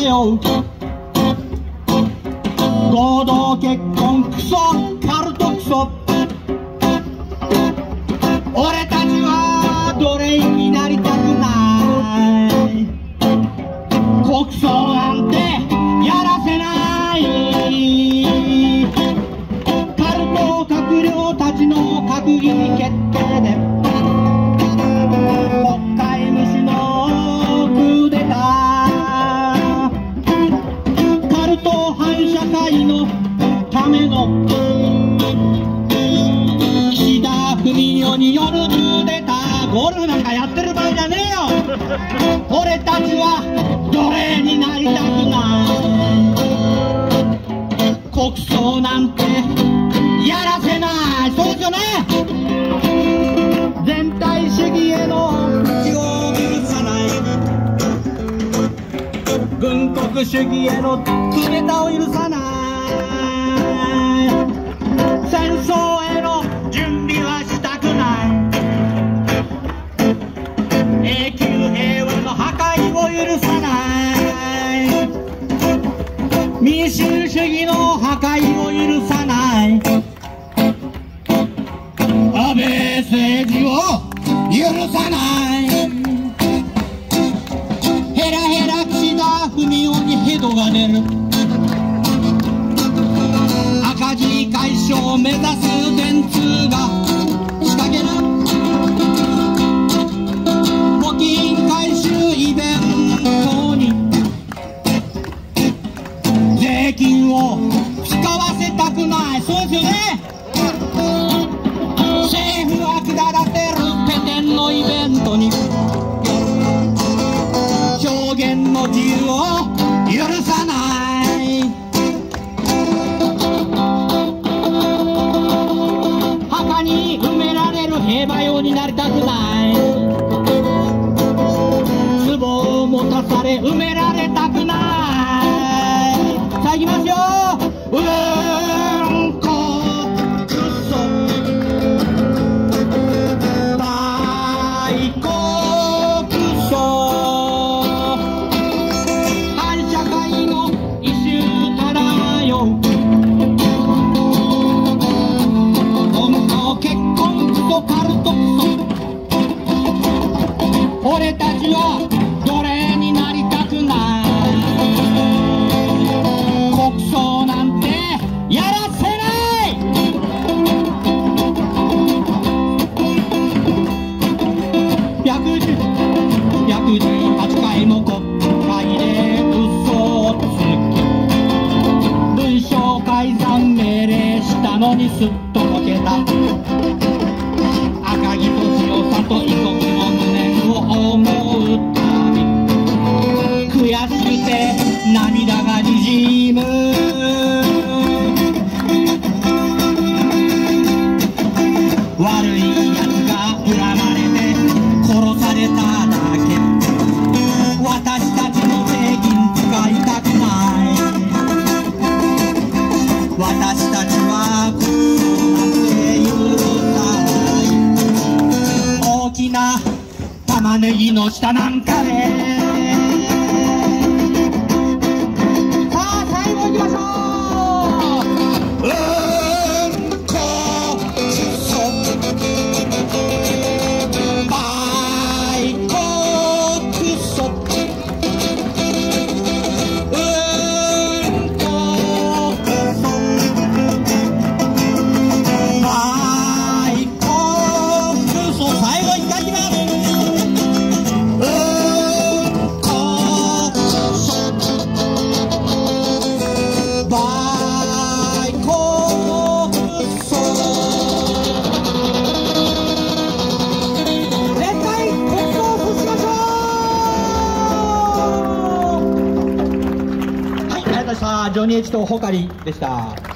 よ。合同結婚クソカルトクソ。俺たちは奴隷になりたくない。国葬なんてやらせない。カルト閣僚たちの閣議決定で国会無視のクーデター。カルト反社会のための岸田文雄によるクーデター。ゴルフなんかやってる場合じゃねえよ。俺たちは奴隷になりたくない。国葬なんてやらせない。そうですよね。全体主義への道を許さない。軍国主義へのクーデターを許さない。戦争への準備はしたくない。永久平和の破壊を許さない。民主主義の破壊を許さない。安倍政治を許さない。ヘラヘラ岸田文雄にヘドが出る。赤字解消を目指す電通が仕掛ける募金回収イベントに税金を使わせたくない。そうですよね。政府は下らせるペテンのイベントに表現の自由を許さない。墓に埋められる平和用になりたくない。壺を持たされ埋められたくない。さあ行きますよ。うんこクソ大国クソ反社会の異臭からよ。本当結婚クソカルトクソ。俺たちは奴隷になりたくない。国葬なんてやらせない。118回も国会で嘘をつき文書改ざん命令したのにすっとぼけた。赤木俊夫さんと遺族の無念を思うたび悔しくて涙がにじむ。悪いやつが恨まれて殺されただけ。私たちの税金使いたくない。私たちはこうなんて許さない。大きな玉ねぎの下なんかでさあ最後行きましょう。うんこクソ大国クソ。うんこクソ大国クソ。最後いただきます。うんこクソ大国クソ。絶対国葬を阻止しましょう。はい、ありがとうございました。ジョニー・エチとホカリでした。